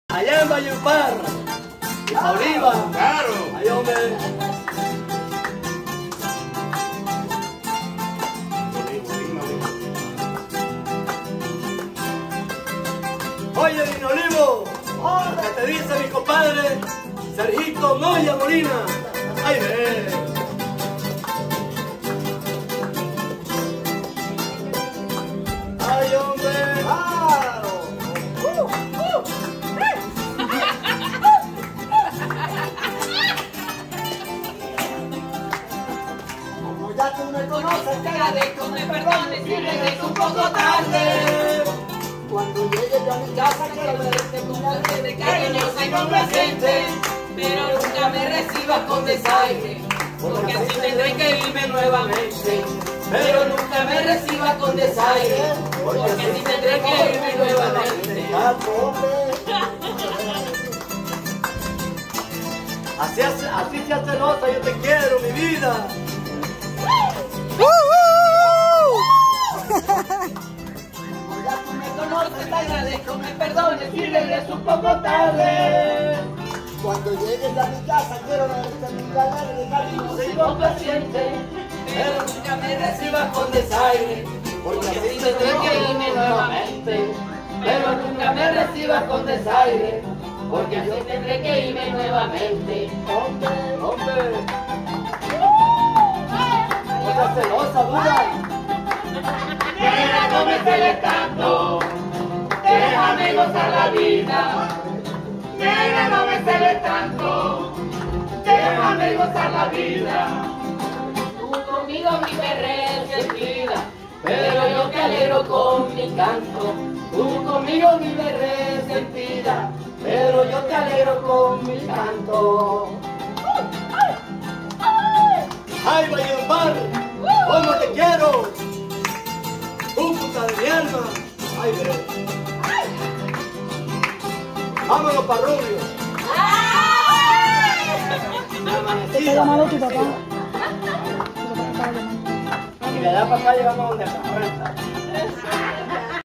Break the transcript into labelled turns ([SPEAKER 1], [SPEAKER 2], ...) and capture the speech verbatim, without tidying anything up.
[SPEAKER 1] Allá en Valledupar, a Oliva.
[SPEAKER 2] Claro.
[SPEAKER 1] Ay, hombre. Oye, Vino Olivo, ¿qué te dice mi compadre Sergito Moya Molina? Ay, ve. Ay, hombre. Claro. Uh, uh.
[SPEAKER 3] Como ya tú me conoces,
[SPEAKER 4] Te agradezco, me perdones si regreso un poco tarde.
[SPEAKER 3] cuando llegue yo a mi casa quiero verte con la
[SPEAKER 4] De cariñosa y complaciente, pero nunca me recibas con desaire, porque así tendré que irme nuevamente. Pero nunca me recibas con desaire, porque así tendré que irme nuevamente.
[SPEAKER 1] Así, hace- así se hace nota, yo te quiero, mi vida.
[SPEAKER 4] Ya tú me conoces, te agradezco, me perdones si regreso un poco tarde.
[SPEAKER 3] Cuando llegues a mi casa quiero verte con la de cariño.
[SPEAKER 4] Soy complaciente, pero nunca me recibas con desaire, porque así tendré que irme nuevamente. Pero nunca me recibas con desaire, porque así tendré que irme nuevamente.
[SPEAKER 1] Hombre, hombre. No seas celosa, Buda.
[SPEAKER 4] Nena, no me celes tanto, déjame gozar la vida. Nena, no me celes tanto, déjame gozar la vida. Tú conmigo vives resentida, pero yo te alegro con mi canto. Tú conmigo vives resentida, pero yo te alegro con mi canto.
[SPEAKER 1] Ay, Valledupar, ¿cómo te quiero? Cúcuta de mi alma. Ay, ve. Vámonos para Rubio.
[SPEAKER 5] Te está llamando tu papá.
[SPEAKER 1] Y de allá para acá llegamos a donde está.